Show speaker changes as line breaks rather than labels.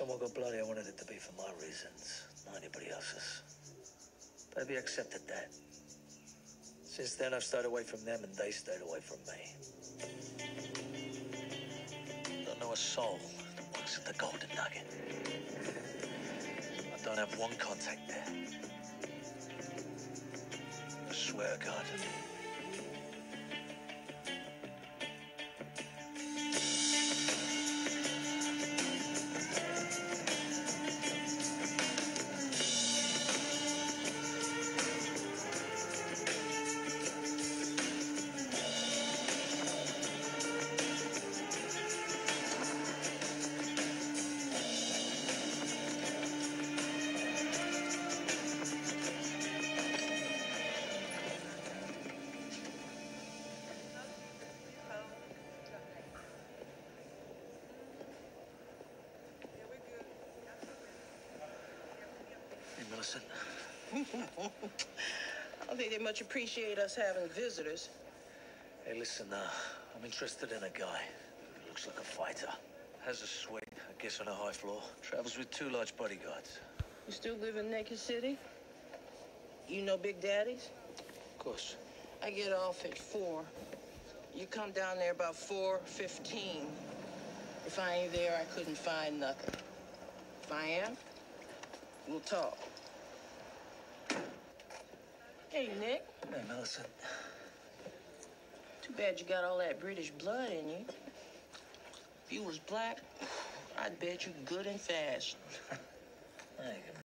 someone got bloody, I wanted it to be for my reasons, not anybody else's. Baby accepted that. Since then, I've stayed away from them, and they stayed away from me. Don't know a soul that works at the Golden Nugget. I don't have one contact there. I swear to God. Millicent.
I don't think they much appreciate us having visitors.
Hey, listen, I'm interested in a guy who looks like a fighter. Has a suite, I guess on a high floor. Travels with 2 large bodyguards.
You still live in Naked City? You know Big Daddy's?
Of course.
I get off at 4. You come down there about 4:15. If I ain't there, I couldn't find nothing. If I am, we'll talk. Hey, Nick.
Hey, Millicent.
Too bad you got all that British blood in you. If you was black, I'd bet you good and fast.
I ain't gonna